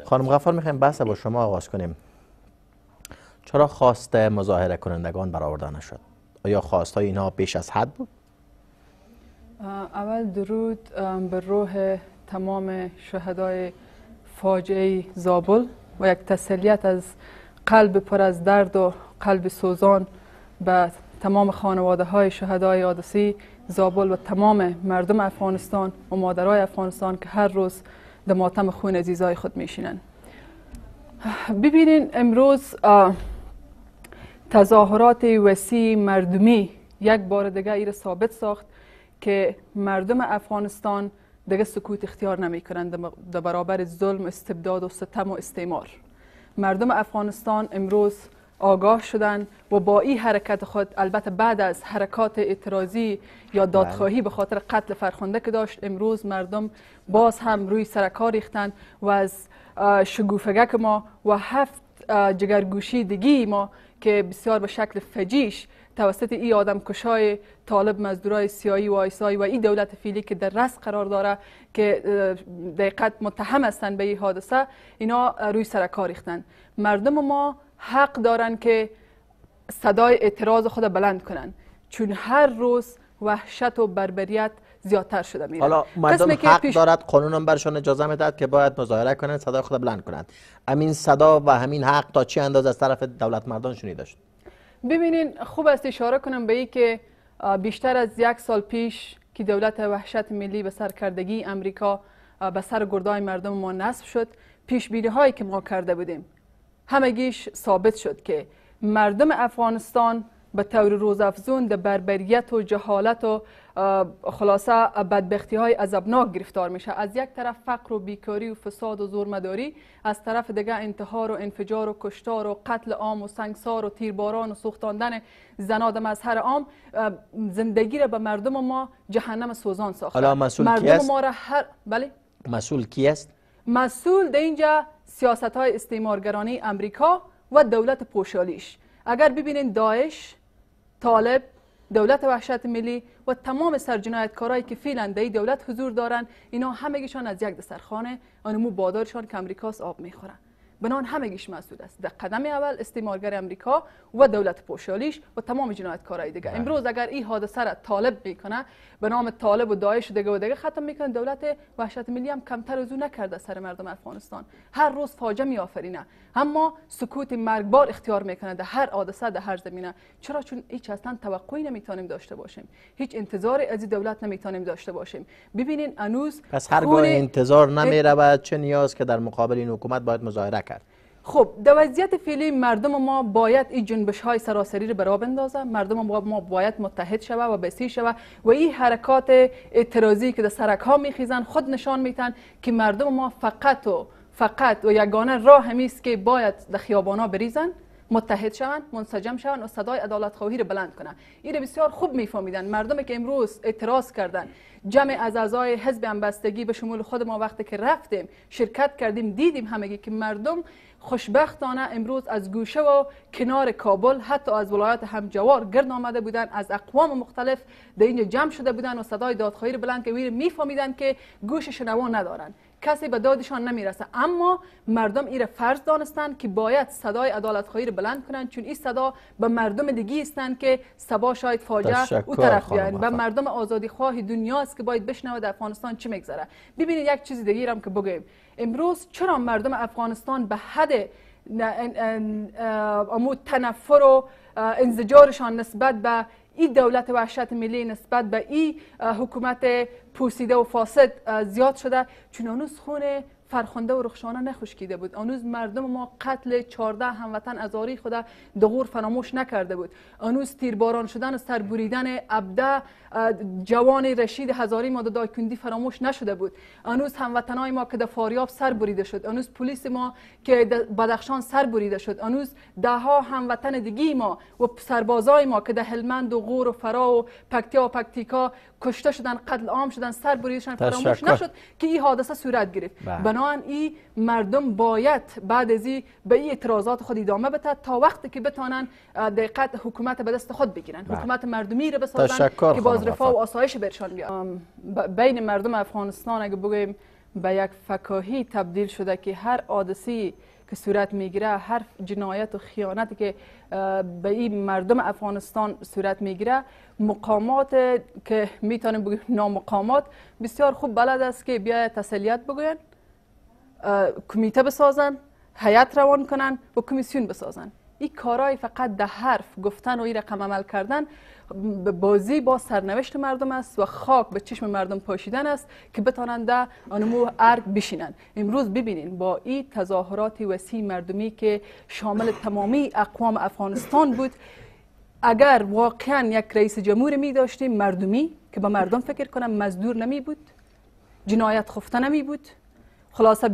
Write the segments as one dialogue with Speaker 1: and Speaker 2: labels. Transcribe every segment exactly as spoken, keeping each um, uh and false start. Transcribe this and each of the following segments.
Speaker 1: خانم غفار میخوایم بحث با شما آغاز کنیم. چرا خواست مظاهره کنندگان برآورده نشد؟ آیا خواستای اینها بیش از حد بود؟
Speaker 2: اول درود به روح تمام شهدای فاجعه زابل و یک تسلیت از قلب پر از درد و قلب سوزان به تمام خانواده های شهدای حادثه زابل و تمام مردم افغانستان و مادرای افغانستان که هر روز در ماتم خون عزیزای خود میشینن. ببینین امروز تظاهرات وسیع مردمی یک بار دیگه ایره ثابت ساخت که مردم افغانستان دیگه سکوت اختیار نمی کنند در برابر ظلم، استبداد و ستم و استعمار. مردم افغانستان امروز آگاه شدن و با این حرکت خود، البته بعد از حرکات اعتراضی یا دادخواهی به خاطر قتل فرخنده که داشت، امروز مردم باز هم روی سرکار ریختند و از شگوفگک ما و هفت جگرگوشی دیگی ما که بسیار به شکل فجیش توسط این آدم کشای طالب مزدورای سیایی و آیسایی و این دولت فیلی که در رأس قرار داره که دقیقاً متهم هستند به این حادثه، اینا روی سرکار ریختند. مردم ما حق دارن که صدای اعتراض خود بلند کنن، چون هر روز وحشت و بربریت زیادتر شده میره.
Speaker 1: حالا مردم حق
Speaker 2: پیش...
Speaker 1: دارد، قانون هم برشان اجازه میدهد که باید مظاهره کنند، صدای خود بلند کنند. همین صدا و همین حق تا چه اندازه از طرف دولت مردان شنیده شد؟
Speaker 2: ببینین خوب است اشاره کنم به این که بیشتر از یک سال پیش که دولت وحشت ملی به سرکردگی امریکا به سر گردای مردم ما نصب شد، پیش بینی هایی که ما کرده بودیم همگیش ثابت شد که مردم افغانستان به طور روزافزون در بربریت و جهالت و خلاصه بدبختی های عذابناک گرفتار میشه. از یک طرف فقر و بیکاری و فساد و زورمداری، از طرف دیگه انتحار و انفجار و کشتار و قتل عام و سنگسار و تیرباران و سوختاندن زنان مظهر عام زندگی را به مردم ما جهنم سوزان ساخته.
Speaker 1: حالا مسئول کی
Speaker 2: مردم
Speaker 1: است؟
Speaker 2: ما را هر بله
Speaker 1: مسئول کی است؟
Speaker 2: مسئول در اینجا سیاست های استعمارگرانی امریکا و دولت پوشالیش. اگر ببینین داعش، طالب، دولت وحشت ملی و تمام سرجنایتکارایی که فعلا در دولت حضور دارن، اینا همگیشان از یک دسترخوان آنمو بادارشان که امریکاست آب میخورن. بنان همگیش مسئول است. در قدم اول استعمارگر امریکا و دولت پوشالیش و تمام جنایتکارای دیگه. امروز اگر این حادثه را طالب میکنه، به نام طالب و داعش و دیگه و دیگه ختم میکنه، دولت وحشت ملی هم کمتر از او نکرده سر مردم افغانستان. هر روز فاجعه میآفرینه، اما سکوت مرگبار اختیار میکنه در هر حادثه در هر زمینه. چرا؟ چون هیچ اصلا توقعی نمیتونیم داشته باشیم، هیچ انتظاری از این دولت نمیتونیم داشته باشیم. ببینین هنوز
Speaker 1: پس هرگاه انتظار نمیرود، چه نیاز که در مقابل این حکومت باید مظاهره کرد؟
Speaker 2: خب در وضعیت فعلی مردم ما باید این جنبش های سراسری رو برا بندازه، مردم ما باید متحد شوه و بسیج شوه و این حرکات اعتراضی که در سرک ها میخیزن خود نشان میتن که مردم ما فقط و فقط و یگانه راه همیست که باید در خیابانا بریزن، متحد شوند، منسجم شوند و صدای عدالت خواهی رو بلند کنند. این رو بسیار خوب میفهمیدن مردمی که امروز اعتراض کردن. جمع از اعضای حزب همبستگی به شمول خود ما وقتی که رفتیم شرکت کردیم، دیدیم همگی که مردم خوشبختانه امروز از گوشه و کنار کابل، حتی از ولایات همجوار گرد آمده بودن، از اقوام مختلف در اینجا جمع شده بودن و صدای دادخواهی رو بلند که ویر میفهمیدن که گوش شنوا ندارن، کسی به دادشان نمیرسه. اما مردم این فرض دانستند که باید صدای عدالت خواهی رو بلند کنند، چون این صدا به مردم دیگه هستند که صبا شاید فاجعه او طرف بیاین و مردم آزادی خواه دنیاست که باید بشنوه در افغانستان چی میگذره. ببینید یک چیز دیگه هم که بگیم، امروز چرا مردم افغانستان به حد امو تنفر و انزجارشان نسبت به این دولت وحشت ملی، نسبت به این حکومت پوسیده و فاسد زیاد شده؟ چون هنوز خون فرخنده و رخشانه نخشکیده بود. هنوز مردم ما قتل چهارده هموطن ازاری خود دغور فراموش نکرده بود. هنوز تیرباران شدن و سربریدن عبده جوان رشید هزاری ما دایکندی فراموش نشده بود. هنوز هموطنای ما که در فاریاب سر بریده شد، هنوز پلیس ما که در بدخشان سر بریده شد، هنوز ده ها هموطن دیگی ما و سربازای ما که در هلمند و غور و فرا و پکتیا و پکتیکا کشته شدن، قتل عام شدن، سر بریده شدن، فراموش نشد که این حادثه صورت گرفت. بنابراین این مردم باید بعد از این به این اعتراضات خود ادامه بده تا وقتی که بتانن دقیقاً حکومت به دست خود بگیرن، حکومت مردمی رو بسازن که باز رفاه و آسایش برشان بیاد. بین مردم افغانستان اگه بگیم به یک فکاهی تبدیل شده که هر حادثی که صورت میگیره، هر جنایت و خیانتی که به این مردم افغانستان صورت میگیره، مقامات که میتونیم بگیم نامقامات بسیار خوب بلد است که بیاید تسلیت بگوین، کمیته بسازن، هیئت روان کنن و کمیسیون بسازن. این کارهای فقط ده حرف گفتن و این رقم عمل کردن بازی با سرنوشت مردم است و خاک به چشم مردم پاشیدن است که بتانند در آنمو ارگ بشینند. امروز ببینین با این تظاهرات وسیع مردمی که شامل تمامی اقوام افغانستان بود، اگر واقعا یک رئیس جمهور می داشتیم مردمی که به مردم فکر کنم، مزدور نمی بود، جنایت خفته نمی بود، خلاصه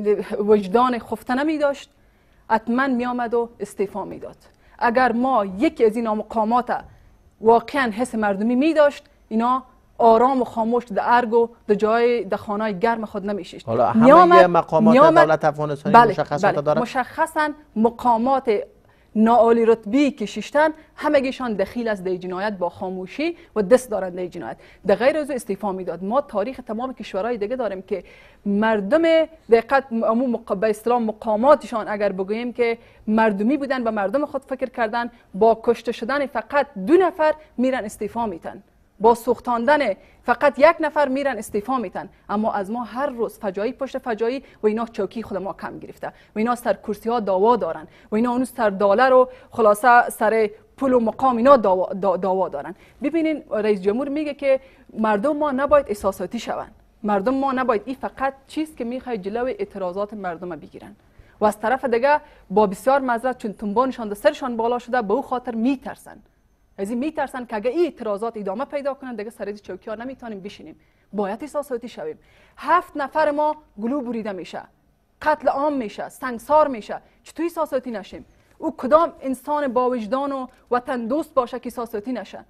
Speaker 2: وجدان خفته نمی داشت، حتما می آمد و استعفا می داد. اگر ما یکی از این مقامات واقعا حس مردمی می داشت، اینا آرام و خاموش در ارگ و در جای در خانه‌های گرم خود نمیشید.
Speaker 1: حالا همه مقامات دولت افغانستانی
Speaker 2: بله،
Speaker 1: مشخصات
Speaker 2: بله،
Speaker 1: دارد؟
Speaker 2: مشخصا مقامات ناعالی رتبی که شیشتن همگیشان دخیل از دی جنایت با خاموشی و دست دارند دی جنایت. در غیر از استعفا میداد. ما تاریخ تمام کشورهای دیگه داریم که مردم دقیقاً به اصطلاح مقاماتشان اگر بگوییم که مردمی بودن، به مردم خود فکر کردن، با کشته شدن فقط دو نفر میرن استعفا میتن، با سوختاندن فقط یک نفر میرن استعفا میتن. اما از ما هر روز فجایی پشت فجایی و اینا چوکی خود ما کم گرفته و اینا سر کرسی ها داوا دارن و اینا اون سر دلار و خلاصه سر پول و مقام اینا داوا, داوا دارن. ببینین رئیس جمهور میگه که مردم ما نباید احساساتی شوند، مردم ما نباید، این فقط چیز که میخواد جلوی اعتراضات مردم بگیرن و از طرف دیگه با بسیار معذرت چون تنبانشان در سرشان بالا شده به او خاطر میترسن، از این میترسن که اگه این اعتراضات ادامه پیدا کنن دیگه سر از چوکی ها نمیتونیم بشینیم، باید احساساتی شویم. هفت نفر ما گلو بریده میشه، قتل عام میشه، سنگسار میشه، چطور احساساتی نشیم؟ او کدام انسان با وجدان و وطن دوست باشه که احساساتی نشه؟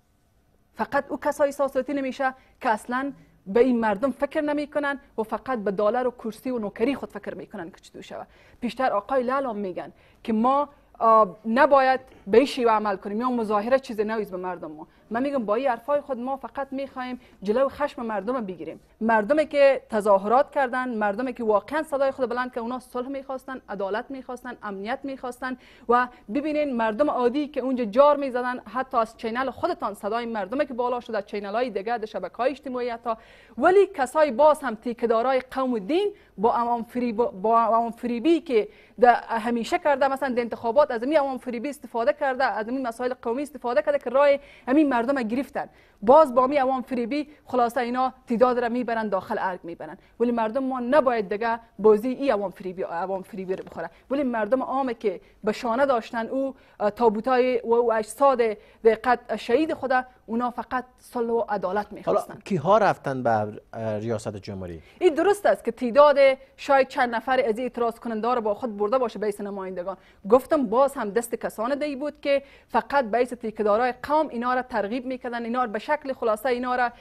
Speaker 2: فقط او کسای احساساتی نمیشه که اصلا به این مردم فکر نمیکنن و فقط به دلار و کرسی و نوکری خود فکر میکنن که چطور شوه. پیشتر آقای لالام میگن که ما نباید به این شیوه عمل کنیم یا مظاهره چیز نویز به مردم. ما من میگم با این حرفای خود ما فقط میخوایم جلو خشم مردم بگیریم، مردمی که تظاهرات کردن، مردمی که واقعا صدای خود بلند که اونا صلح میخواستن، عدالت میخواستن، امنیت میخواستن و ببینین مردم عادی که اونجا جار میزدن، حتی از چینل خودتان صدای مردمی که بالا شده، چینل های دیگه در شبکه‌های اجتماعی تا، ولی کسای باز هم تیکدارای قوم و دین با عوام فریب با عوام فریبی که همیشه کرده، مثلا در انتخابات از این عوام فریبی استفاده کرده، از این مسائل قومی استفاده کرده که رای همین مردم گرفتن، باز با می عوام فریبی خلاصه اینا تعداد را میبرن داخل ارگ میبرن. ولی مردم ما نباید دیگه بازی ای عوام فریبی عوام فریبی رو بخوره. ولی مردم عامه که به شانه داشتن او تابوتای و اجساد دقت شهید خدا، اونا فقط صلح و عدالت میخواستن.
Speaker 1: حالا کیها رفتن به ریاست جمهوری؟ این
Speaker 2: درست است که تعداد شاید چند نفر از اعتراض کننده را با خود برده باشه به نمایندگان. گفتم باز هم دست کسان دی بود که فقط به اساس تیکدارای قوم اینا را ترغیب میکردن، اینا را به شکل خلاصه اینا را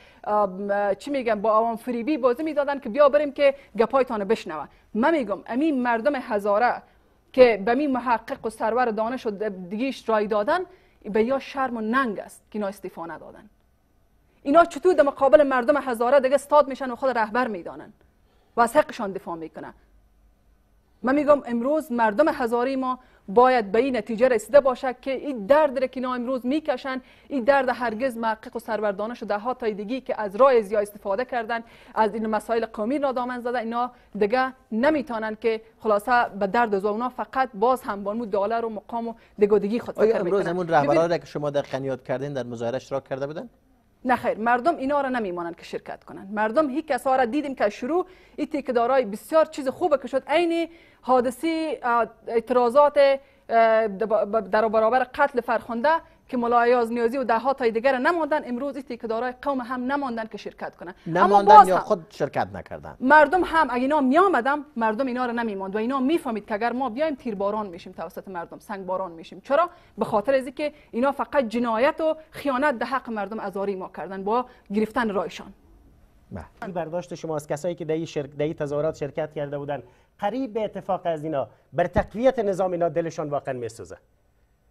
Speaker 2: چی میگن با عوام فریبی بازی میدادن که بیا بریم که گپایتان بشنوه. من میگم امین مردم هزاره که به می محقق و سرور دانش و دیگیش رای دادن، به یا شرم و ننگ است که اینا استعفا ندادن. اینا چطور در مقابل مردم هزاره دیگه استاد میشن و خود رهبر میدانن و از حقشان دفاع میکنن. من میگم امروز مردم هزاری ما باید به این نتیجه رسیده باشه که این درد که اینا امروز میکشن، این درد هرگز محقق و سربردانش و ده ها تای دیگی که از راه زیاد استفاده کردن، از این مسائل قومی را دامن زده، اینا دیگه نمیتونن که خلاصه به درد از اونا فقط باز هم با دلار و مقام و دگودگی خود فکر میکنن.
Speaker 1: امروز همون رهبرانی که شما در قنیات کردین در مظاهره اشتراک کرده بودن؟
Speaker 2: نه خیر، مردم اینا را نمیمانند که شرکت کنند. مردم هیچ کسا را دیدیم که شروع این تیکدارای بسیار چیز خوبه که شد، عین حادثه اعتراضات در برابر قتل فرخنده که ملای از نیازی و ده ها تای دیگر نماندن، امروز این تیکدارای قوم هم نماندن که شرکت کنن.
Speaker 1: نماندن یا خود شرکت نکردن.
Speaker 2: مردم هم اگه اینا می آمدن، مردم اینا را نمیماند و اینا میفهمید که اگر ما بیایم تیرباران میشیم توسط مردم، سنگ باران میشیم. چرا؟ به خاطر از اینکه اینا فقط جنایت و خیانت در حق مردم ازاری ما کردن با گرفتن رایشان.
Speaker 3: این برداشت شما از کسایی که در این شرک در این تظاهرات شرکت کرده بودن قریب به اتفاق از اینا بر تقویت نظام اینا دلشان واقعا میسوزه؟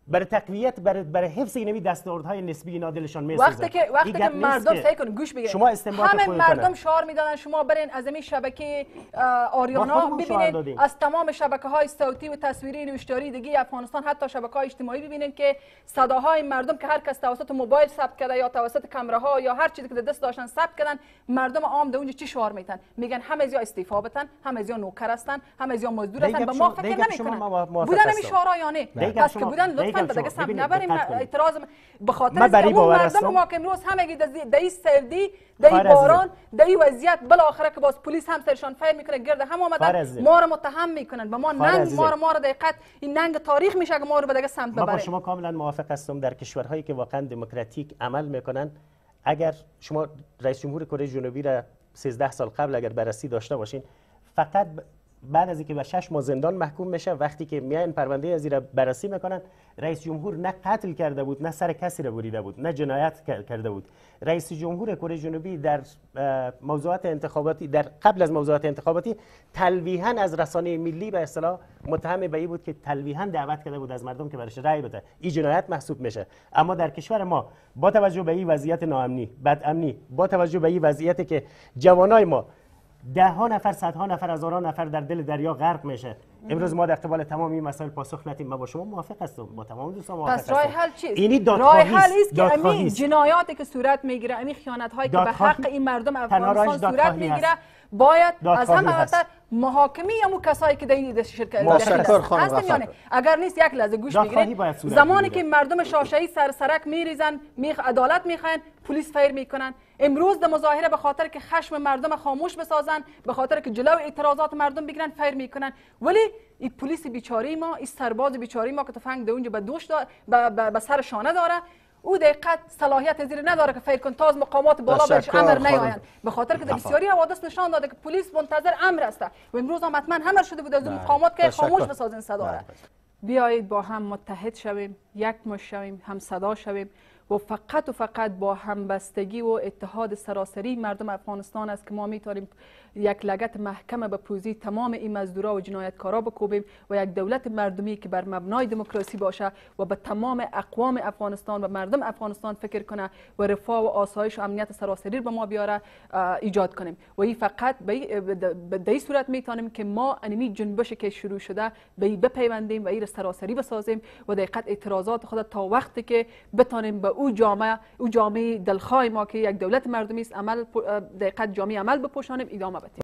Speaker 3: برای تقویت برای برای حفظ اینمی دستاوردهای نسبی اینا دلشان میسوزه.
Speaker 2: وقتی که وقتی که مردم سعی کنن گوش بگیرن،
Speaker 3: شما استنباط
Speaker 2: همه
Speaker 3: خودتونه.
Speaker 2: مردم شعار میدادن شما برین از این شبکه آریانا ببینید، از تمام شبکه های صوتی و تصویری نوشتاری دیگه افغانستان، حتی شبکه های اجتماعی ببینید که صداهای مردم که هر کس توسط موبایل ثبت کرده یا توسط کامراها یا هر چیزی که دست داشتن ثبت کردن. مردم عام در اونجا چی شعار میتن؟ میگن همه از یا استعفا بدن، همه از یا نوکر هستن، همه از یا مزدور هستن. به ما فکر نمیکنن بودن این شعارا یا نه. پس که بودن لطفا به دیگه سمت نبریم. اعتراض به خاطر از اون مردم ما که امروز همگی در این سردی، در این باران، در این وضعیت، بالاخره که باز پلیس هم سرشان فیر میکنه، گرد هم آمدن ما رو متهم میکنن. به ما ننگ ما رو ما رو دقیقاً این ننگ تاریخ میشه که ما رو به دیگه سمت ببره.
Speaker 3: ما با شما کاملا موافق هستم. در کشورهایی که واقعا دموکراتیک عمل میکنن، اگر شما رئیس جمهور کره جنوبی را سیزده سال قبل اگر بررسی داشته باشین، فقط بعد از اینکه به شش ماه زندان محکوم میشه، وقتی که میان پرونده از را بررسی میکنن، رئیس جمهور نه قتل کرده بود، نه سر کسی را بریده بود، نه جنایت کرده بود. رئیس جمهور کره جنوبی در موضوعات انتخاباتی، در قبل از موضوعات انتخاباتی، تلویحاً از رسانه ملی به اصطلاح متهم به این بود که تلویحاً دعوت کرده بود از مردم که برش رأی بده. این جنایت محسوب میشه. اما در کشور ما با توجه به این وضعیت ناامنی، بدامنی، با توجه به این وضعیتی که جوانای ما ده ها نفر، صدها نفر، هزاران نفر در دل دریا غرق میشه، امروز ما در قبال تمام این مسائل پاسخ ندیم. ما با شما موافق هستم، با تمام دوستان موافق هستم.
Speaker 2: پس راه حل چیست؟
Speaker 3: اینی
Speaker 2: راه حل است که همین جنایاتی که صورت میگیره، همین خیانت هایی که به حق این مردم افغانستان صورت میگیره، باید از همه اول محاکمه همون کسایی که در این شرکت هستن. یعنی اگر نیست یک لحظه گوش بگیرید، زمانی که مردم شاشه‌ای سر سرک میریزن، میخ عدالت میخواین، پلیس فیر میکنن. امروز در مظاهره به خاطر که خشم مردم خاموش بسازن، به خاطر که جلو اعتراضات مردم بگیرن، فیر میکنن. ولی این پلیس بیچاره ما، این سرباز بیچاره ما که تفنگ در اونجا به دوش به سر شانه داره، او دقیقاً صلاحیت زیر نداره که فیر کن تا از مقامات بالا بهش امر نیاین، به خاطر که بسیاری حوادث نشان داده که پلیس منتظر امر است و امروز هم حتما امر شده بود از اون مقامات که خاموش بسازن صدا را. بیایید با هم متحد شویم، یک مش شویم، هم صدا شویم و فقط و فقط با همبستگی و اتحاد سراسری مردم افغانستان است که ما میتونیم یک لگد محکم به پوزی تمام این مزدورا و جنایتکارا بکوبیم و یک دولت مردمی که بر مبنای دموکراسی باشه و به تمام اقوام افغانستان و مردم افغانستان فکر کنه و رفاه و آسایش و امنیت سراسری به ما بیاره ایجاد کنیم. و این فقط به این صورت میتونیم که ما انمی جنبش که شروع شده به این بپیوندیم و این سراسری بسازیم و دقیقاً اعتراضات خود تا وقتی که بتونیم به او جامعه او جامعه دلخواه ما که یک دولت مردمی است عمل دقیقاً جامعه عمل بپوشانیم ادامه بدیم.